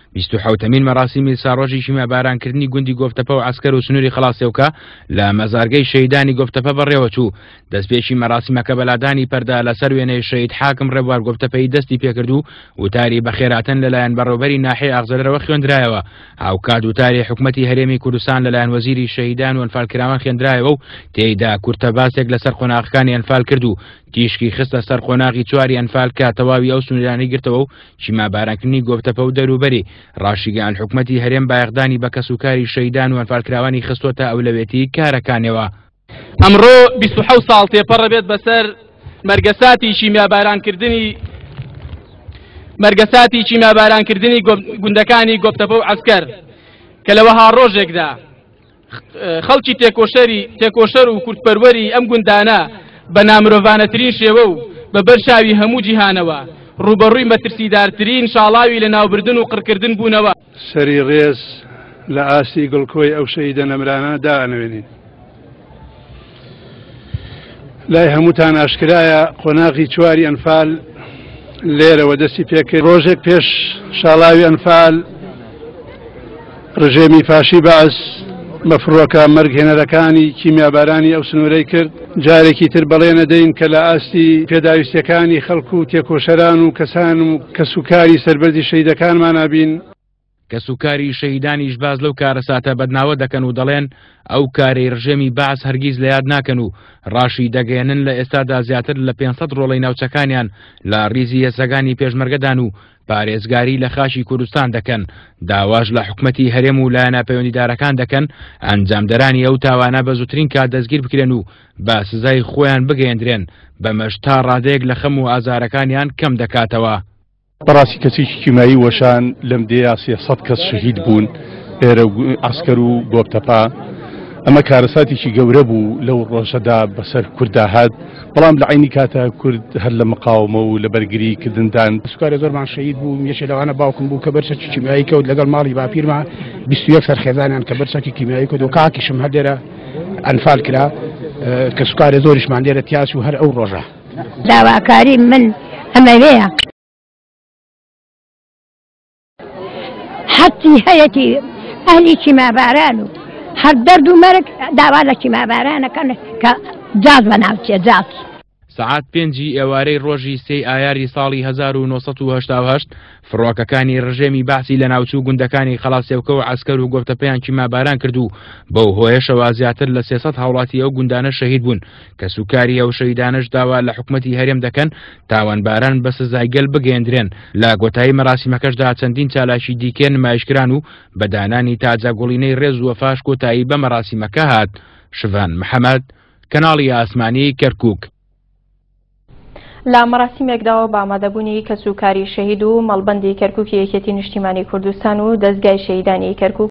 27مین مەراسیمی ساڕۆژی شیمە بارانکردنی گوندی گۆفتەپە و عسکەر و سنووری خلاصێوکە لە مەزارگەی شەیدانی گۆفتەپە بەڕێوەچوو. دەستپێکی مەراسیمەکە بەلادانی پەردا لەسەر وێنەی شەید حاکم ڕێبوار گۆفتەپەی دەستی پێکرد و وتاری بەخێراتن لەلایەن بەڕێوەبەری ناحیەی ئاغزەلەرەوە خوێندرایەوە. هاوکات وتاری حکومەتی هەرێمی کوردستان لەلایەن وەزیری شەیدان و ئەنفالکراوان خوێندرایەوە و تێیدا کورتەباسێک لەسەر قۆناغەکانی ئەنفال کرد و تیشکی خستە سەر قۆناغی چواری ئەنفال کە تەواوی ئەو سنوورانەی گرتەوە و شیما بارانکردنی گۆفتەپە و دەروبەری. ڕاشیگەیان حکومەتی هەرێم بایەغدانی بە کەسوکاری شەیدان و ئەنفالکراوانی خستۆتە ئەولەوێتی کارەکانەوە. ئەمڕۆ 27 ساڵ تێپەڕە بێت بەسەر مەرگەساتی شیما بارانکردنی گوندەکانی گۆفتەپە و عەسکەر کە لەوەها ڕۆژێکدا خەڵکی تێکۆشەر و کورتپەروەری ئەم گوندانە بە نامرۆڤانەترین شێوە و بە بەرچاوی هەموو جیهانەوە ڕوبەڕووی مەترسیدارترین شاڵاوی لە ناوبردن و قڕکردن بوونەوە. سەری ڕێز لە ئاستی گڵکۆی ئەو شەیدە نەمرانە دائەنوێنین. لای هەمووتان ئاشکرایە قۆناغی چواری ئەنفال لێرەوە دەستی پێکرد. ڕۆژێک پێش شاڵاوی ئەنفال ڕژێمی فاشی بەعس بە فڕۆکە مەرگهێنەرەکانی کیمیابارانی ئەو سنوورەی کرد. جارێکی تر بەڵێ نەدەین کە لە ئاستی پێداویستەکانی خەڵکو و تێکۆشەران و کەسان و کەسوکاری سەربەرزی شەیدەکانمان نابین. کەسوکاری شەیدانیش باز لەو کارەساتە بەدناوە دەکەن و دەڵێن ئەو کارەی ڕژێمی باعس هەرگیز لە یاد ناکەن و ڕاشی دەگەێنن لە ئێستادا زیاتر لە 500 ڕۆڵەی ناوچەکانیان لە ڕیزی هێزەکانی پێشمەرگەدان و پارێزگاری لە خاشی کوردستان دەکەن. داواش لە حکومەتی هەرێم و لایەنە پەیوەندیدارەکان دەکەن ئەنجامدەرانی ئەو تاوانە بە زووترین کات دەستگیر بکرێن و بە سزای خۆیان بگەیەندرێن بەمەش تا ڕادەیەک لە خەم و ئازارەکانیان کەم دەکاتەوە. بەڕاستی کەسێکی کیمایی وەشان لەم دەیە 300 کەس شەهید بوون ئێرە عەسکەر و گۆفتەپە. ئەمە کارەساتێکی گەورە بوو لەو ڕۆژەدا بەسەر کووردا هات، بەڵام لە عینی کاتە کورد هەر لە مقاومە و لە بەرگری کردندان سوکارە زۆرمان شەهید بوو. یەکێ لەوانە باوکم بوو کە بەرچەکی کیمیایی کەوت لەگەڵ ماڵی باپیرمان 21 سەرخێزانیان کە بەرچەکی کیمیایی کەوت و کاکیشم هەر لێرە ئەنفال کرا کە سوکارە زۆریشمان لێرە تیاس و هەر ئەو ڕۆژە. داواکاری من ئەمەوەیە حەتی هەیەی ئەهلی کیماباران و هەر دەرد و مەرگ داوا لە کیمابارانەکەن کە جاز بەناوچێ جاز. سعات 5 ئێوارەی ڕۆژی 3 ئایاری ساڵی 1970 فڕۆکەکانی ڕژێمی باعسی لە ناوچوو گوندەکانی خلاصێوکە و عەسکەر و گۆفتەپەیان کیماباران کرد و بەو هۆیەشەوە زیاتر لە 300 هاوڵاتی ئەو گوندانە شەهید بوون. کە سوکاری ئەو شەیدانەش داوا لە حکومەتی هەرێم دەکەن تاوانباران بە سزایگەل بگەێندرێن. لە گۆتایی مەراسیمەکەشدا چەندین چالاشی دیکە نمایشکران و بەدانانی تاجەگوڵینەی ڕێز و وەفاش کۆتایی بە مەراسیمەکە هات. شڤان محەممەد، کەناڵی ئاسمانی کەرکووک. لە مەراسیمێکداوە بە ئامادەبوونی کەسوکاری شەهید و مەڵبەندی کەرکووکی یەکێتی نیشتیمانی کوردستان و دەستگای شەیدانی کەرکووک